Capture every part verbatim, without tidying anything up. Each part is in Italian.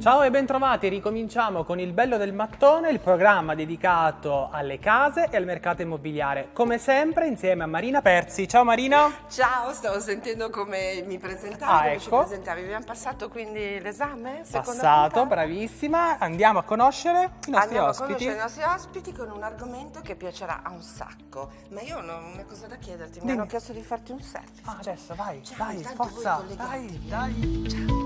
Ciao e bentrovati, ricominciamo con il Bello del Mattone, il programma dedicato alle case e al mercato immobiliare. Come sempre insieme a Marina Perzi. Ciao Marina! Ciao, stavo sentendo come mi presentavi, Ah, come ecco. ci presentavi. Abbiamo passato quindi l'esame? Seconda Passato, puntata? bravissima. Andiamo a conoscere i nostri Andiamo ospiti. a conoscere i nostri ospiti con un argomento che piacerà a un sacco. Ma io ho una cosa da chiederti, mi Dimmi. hanno chiesto di farti un selfie. Ah, adesso vai, Ciao, vai, intanto forza, voi dai, collegatevi. dai. Ciao.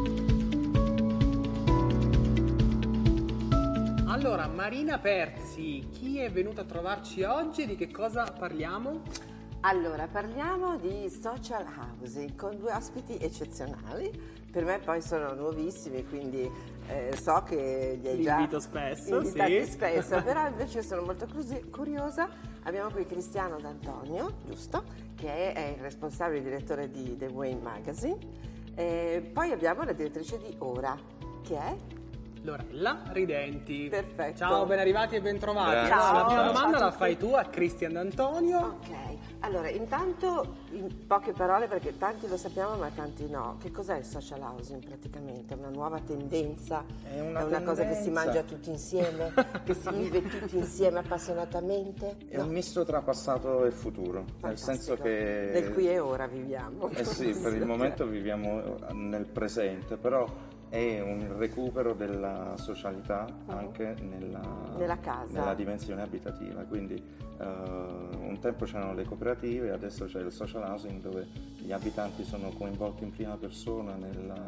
Allora, Marina Perzi, chi è venuto a trovarci oggi e di che cosa parliamo? Allora, parliamo di social housing con due ospiti eccezionali. Per me poi sono nuovissimi, quindi eh, so che li hai Li già invito spesso, invitati sì. spesso, però invece sono molto crusi- curiosa. Abbiamo qui Cristiano D'Antonio, giusto, che è il responsabile direttore di The Wayne Magazine. E poi abbiamo la direttrice di Ora, che è... Lorella Ridenti. Perfetto. Ciao, ben arrivati e ben trovati. Grazie. Allora, la Ciao. prima Ciao domanda a la tutti. fai tu a Cristian D'Antonio. Ok, allora intanto in poche parole, perché tanti lo sappiamo ma tanti no, che cos'è il social housing praticamente? È una nuova tendenza? È una cosa che si tendenza. mangia tutti insieme? Che si vive tutti insieme appassionatamente? È un misto tra passato e futuro, nel senso che... Nel qui e ora viviamo. Eh sì, per il momento viviamo nel presente, però è un recupero della socialità anche nella, Nella casa. nella dimensione abitativa, quindi eh, un tempo c'erano le cooperative, adesso c'è il social housing dove gli abitanti sono coinvolti in prima persona nella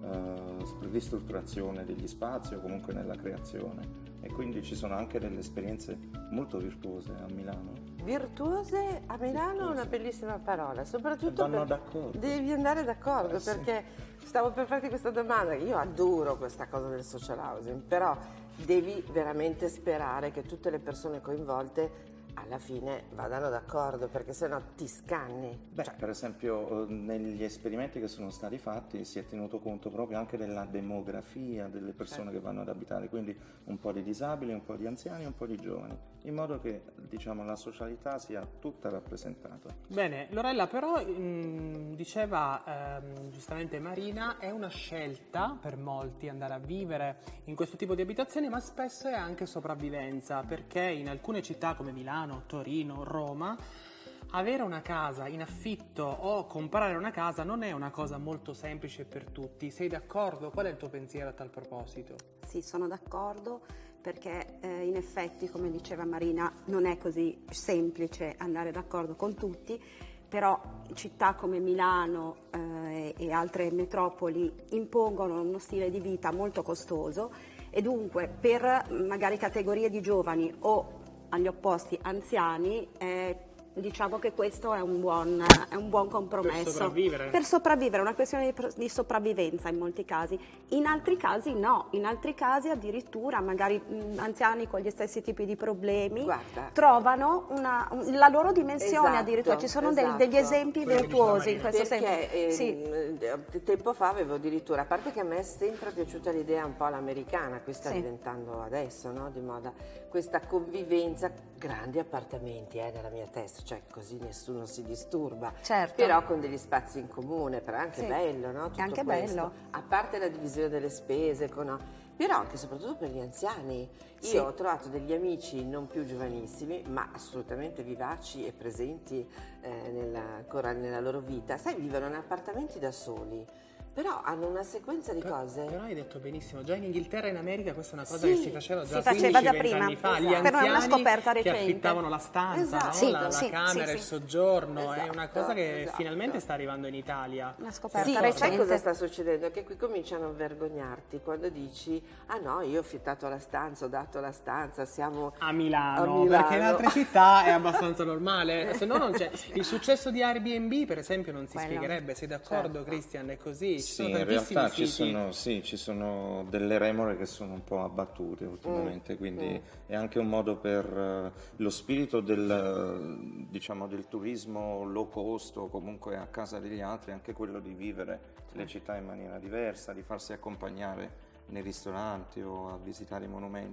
eh, ristrutturazione degli spazi o comunque nella creazione, e quindi ci sono anche delle esperienze molto virtuose a Milano. Virtuose a Milano è una bellissima parola, soprattutto Vanno per- d'accordo. devi andare d'accordo, Eh sì. perché stavo per farti questa domanda. Io adoro questa cosa del social housing, però devi veramente sperare che tutte le persone coinvolte alla fine vadano d'accordo, perché sennò ti scanni. Beh, per esempio, eh, negli esperimenti che sono stati fatti si è tenuto conto proprio anche della demografia delle persone che vanno ad abitare, quindi un po' di disabili, un po' di anziani e un po' di giovani, in modo che, diciamo, la socialità sia tutta rappresentata. Bene, Lorella, però mh, diceva ehm, giustamente Marina, è una scelta per molti andare a vivere in questo tipo di abitazioni, ma spesso è anche sopravvivenza, perché in alcune città come Milano, Torino, Roma, avere una casa in affitto o comprare una casa non è una cosa molto semplice per tutti. Sei d'accordo? Qual è il tuo pensiero a tal proposito? Sì, sono d'accordo, perché eh, in effetti, come diceva Marina, non è così semplice andare d'accordo con tutti, però città come Milano eh, e altre metropoli impongono uno stile di vita molto costoso, e dunque per magari categorie di giovani o agli opposti anziani, eh, diciamo che questo è un buon, è un buon compromesso. Per sopravvivere. Per sopravvivere, è una questione di, di sopravvivenza in molti casi. In altri casi no, in altri casi addirittura magari mh, anziani con gli stessi tipi di problemi Guarda. trovano una, un- la loro dimensione Esatto, addirittura. Ci sono del- esatto. degli esempi Quello che virtuosi in diceva questo Perché senso. Sì. ehm, tempo fa avevo addirittura, a parte che a me è sempre piaciuta l'idea un po' all'americana, qui sta Sì. diventando adesso, no, di moda, questa convivenza, grandi appartamenti eh, nella mia testa, cioè così nessuno si disturba, Certo. però con degli spazi in comune, però è anche Sì. bello, no? Tutto È anche questo. bello. A parte la divisione delle spese, con, però anche e soprattutto per gli anziani. Io Sì. ho trovato degli amici non più giovanissimi, ma assolutamente vivaci e presenti eh, nella, ancora nella loro vita. Sai, vivono in appartamenti da soli, però hanno una sequenza di cose. Però hai detto benissimo, già in Inghilterra e in America questa è una cosa Sì, che si faceva già si faceva quindici già venti prima, anni fa, gli esatto. Però è una anziani scoperta che recente. affittavano la stanza, Esatto. no? Sì, la, la sì, camera, sì, il sì. soggiorno, è Esatto, una cosa che esatto. finalmente sta arrivando in Italia. Una scoperta Sì, recente. sai cosa sta succedendo? Che qui cominciano a vergognarti quando dici ah no, io ho affittato la stanza, ho dato la stanza, siamo A Milano, a Milano. perché in altre città è abbastanza normale, se no non c'è. Il successo di Airbnb per esempio non si Quello. spiegherebbe, sei d'accordo Certo. Cristian? È così, ci Sì, sono in tantissimi realtà ci siti. sono, sì, ci sono delle remore che sono un po' abbattute ultimamente, quindi è anche un modo per eh, lo spirito del, eh, diciamo, del turismo low cost o comunque a casa degli altri, anche quello di vivere le città in maniera diversa, di farsi accompagnare nei ristoranti o a visitare i monumenti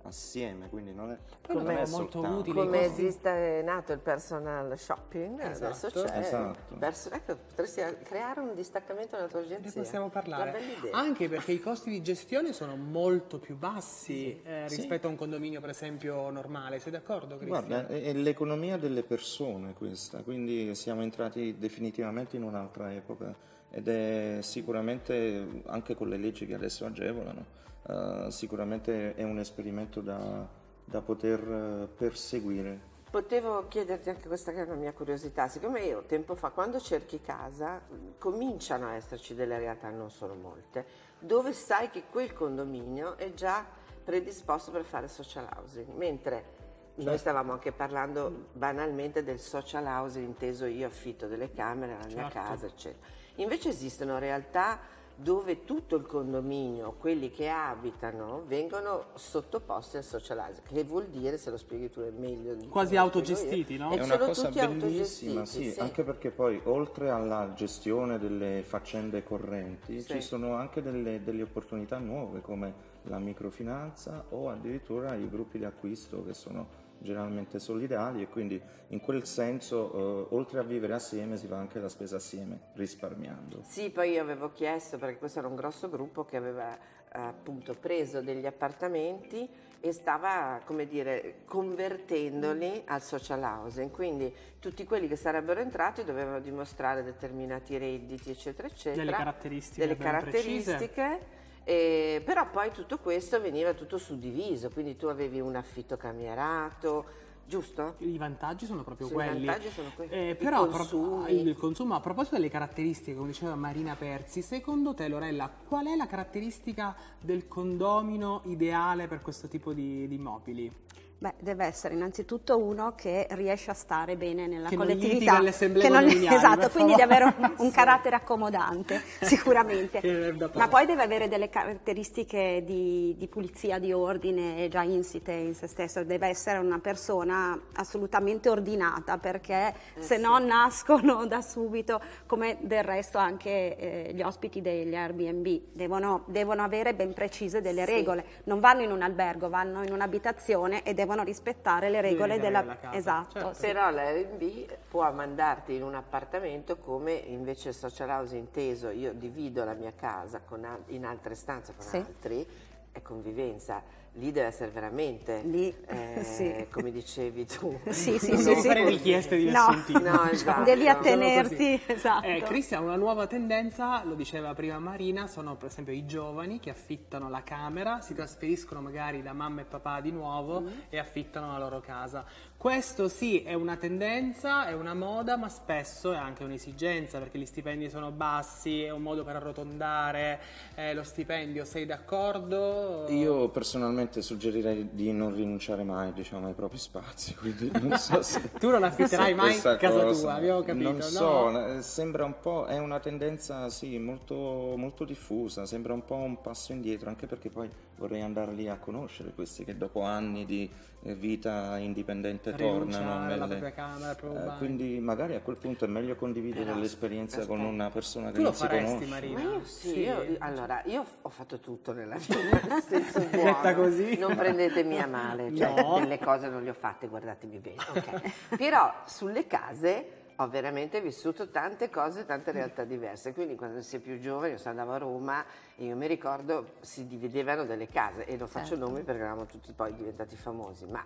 assieme, quindi non è, Come non è molto soltanto... utile. Come costi- esiste è nato il personal shopping, Esatto. adesso c'è. Esatto. Perso- ecco, potresti creare un distaccamento nella tua agenzia. Ne possiamo parlare. Una bella idea. Anche perché i costi di gestione sono molto più bassi eh, Sì. rispetto a un condominio, per esempio, normale. Sei d'accordo, Cristian? Guarda, è, è l'economia delle persone questa, quindi siamo entrati definitivamente in un'altra epoca ed è sicuramente, anche con le leggi che adesso agevolano, eh, sicuramente è un esperimento da, da poter eh, perseguire. Potevo chiederti anche questa che è una mia curiosità, siccome io tempo fa, quando cerchi casa, cominciano a esserci delle realtà, non sono molte, dove sai che quel condominio è già predisposto per fare social housing, mentre noi stavamo anche parlando banalmente del social housing, inteso io affitto delle camere alla mia Certo. casa, eccetera. Invece esistono realtà dove tutto il condominio, quelli che abitano, vengono sottoposti al social housing, che vuol dire, se lo spieghi tu è meglio di Quasi come lo spiego autogestiti, io, no? e È una sono cosa tutti bellissima, autogestiti, sì, anche perché poi oltre alla gestione delle faccende correnti Sì. ci sono anche delle, delle opportunità nuove come la microfinanza o addirittura i gruppi di acquisto che sono generalmente solidali e quindi in quel senso eh, oltre a vivere assieme si fa anche la spesa assieme risparmiando. Sì, poi io avevo chiesto, perché questo era un grosso gruppo che aveva eh, appunto preso degli appartamenti e stava, come dire, convertendoli al social housing, quindi tutti quelli che sarebbero entrati dovevano dimostrare determinati redditi, eccetera, eccetera. Delle caratteristiche Delle ben precise. caratteristiche. Eh, però poi tutto questo veniva tutto suddiviso, quindi tu avevi un affitto camierato, giusto? I vantaggi sono proprio Sì, i quelli. vantaggi sono quelli. Eh, I però consumi. pro- il consumo, a proposito delle caratteristiche, come diceva Marina Perzi, secondo te, Lorella, qual è la caratteristica del condomino ideale per questo tipo di, di immobili? Beh, deve essere innanzitutto uno che riesce a stare bene nella Che non collettività. litiga alle assemblee che non- condominiali, esatto, per quindi di favore. avere un, un carattere accomodante, sicuramente. Che è da poco. Ma poi deve avere delle caratteristiche di, di pulizia, di ordine già insite in se stesso. Deve essere una persona assolutamente ordinata, perché Eh se sì. no nascono da subito, come del resto anche eh, gli ospiti degli Airbnb. Devono, devono avere ben precise delle Sì. regole. Non vanno in un albergo, vanno in un'abitazione e devono rispettare le regole Devi della, della casa, esatto. certo. sì. Però l'Airbnb può mandarti in un appartamento, come invece il social house inteso, io divido la mia casa con al- in altre stanze con Sì. altri, è convivenza. Lì deve essere veramente, Lì, eh, sì. come dicevi tu. Sì, sì, Non sì, devo sì. fare richieste di No. nessun tipo. No, esatto. Devi Solo attenerti, esatto. Eh, Cristian, una nuova tendenza, lo diceva prima Marina, sono per esempio i giovani che affittano la camera, si trasferiscono magari da mamma e papà di nuovo Mm. e affittano la loro casa. Questo sì è una tendenza, è una moda, ma spesso è anche un'esigenza, perché gli stipendi sono bassi, è un modo per arrotondare eh, lo stipendio. Sei d'accordo? Io personalmente suggerirei di non rinunciare mai, diciamo, ai propri spazi, quindi non so se... Tu non affitterai mai questa casa cosa, tua, abbiamo capito, non no? so, eh, sembra un po', è una tendenza sì, molto, molto diffusa, sembra un po' un passo indietro, anche perché poi vorrei andare lì a conoscere questi che dopo anni di eh, vita indipendente tornano. Rinunciare alla nelle- propria camera, al proprio eh, bagno. quindi magari a quel punto è meglio condividere Però, l'esperienza aspetta. con una persona che Tu lo non si faresti, conosce. Marina? Ma io sì, Sì. io- allora io ho fatto tutto nella vita, nel senso buono. Detta così? Non prendetemi a male, cioè No. delle cose non le ho fatte, guardatemi bene, ok. Però sulle case ho veramente vissuto tante cose, tante realtà diverse, quindi quando si è più giovani, io andavo a Roma e io mi ricordo si dividevano delle case e non faccio Certo. nomi perché eravamo tutti poi diventati famosi, ma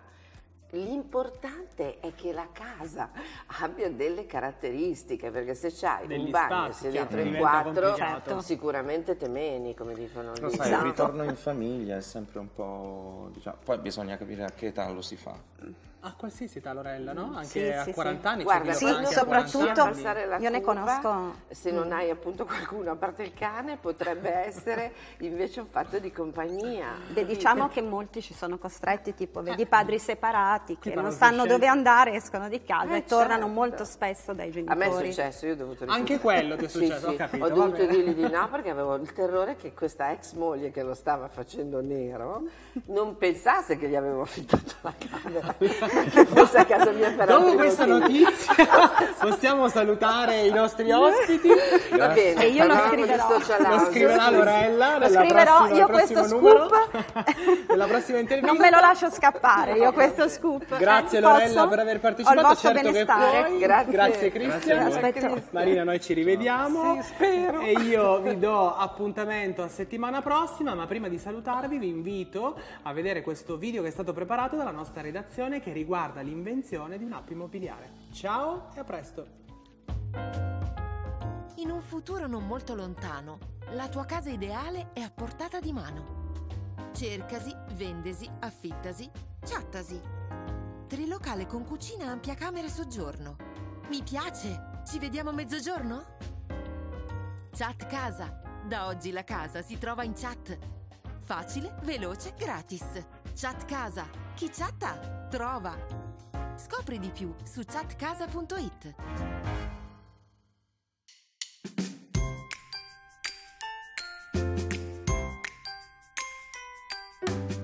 l'importante è che la casa abbia delle caratteristiche, perché se c'hai Degli un bagno e spazi, sei chiaro, dentro in diventa quattro, complicato. sicuramente te meni, come dicono Lo lì. sai, Esatto. il ritorno in famiglia è sempre un po', diciamo, poi bisogna capire a che età lo si fa. A qualsiasi età, Lorella, no? Anche Sì, a sì, quaranta sì. anni. Guarda, c'è chi sì, lo fa quando anche a quaranta soprattutto- anni. passare la io ne curva, conosco- se non hai appunto qualcuno a parte il cane, potrebbe essere invece un fatto di compagnia. Beh, diciamo che molti ci sono costretti, tipo vedi padri separati che Sì, non parlo sanno di dove scelta. andare, escono di casa Eh, e tornano certo. molto spesso dai A genitori. me è successo, io ho dovuto Anche rifiutare. quello ti è Sì, successo, sì, ho capito, Ho va dovuto bene. dirgli di no perché avevo il terrore che questa ex moglie che lo stava facendo nero non pensasse che gli avevo affittato la camera che fosse a casa mia per Dopo altri questa motivi. notizia possiamo salutare i nostri ospiti. Va bene, E io lo parlavamo di scriverò. social Lo house, scriverà scusi. Lorella Lo nella scriverò, prossima, io al prossimo questo numero. scoop Nella prossima intervista. non me lo lascio scappare, io questo scoop. Grazie Eh, Lorella posso? per aver Ho il partecipato, vostro certo che benestare. puoi. Grazie. Grazie Cristian. Grazie a voi. Aspetto. Marina, noi ci rivediamo. Sì, spero. E io vi do appuntamento a settimana prossima, ma prima di salutarvi vi invito a vedere questo video che è stato preparato dalla nostra redazione che riguarda l'invenzione di un'app immobiliare. Ciao e a presto! In un futuro non molto lontano, la tua casa ideale è a portata di mano. Cercasi, vendesi, affittasi, chattasi. Trilocale con cucina, ampia camera e soggiorno. Mi piace! Ci vediamo a mezzogiorno? Chat Casa. Da oggi la casa si trova in chat. Facile, veloce, gratis. Chat Casa. Chi chatta, trova. Scopri di più su chat casa punto it.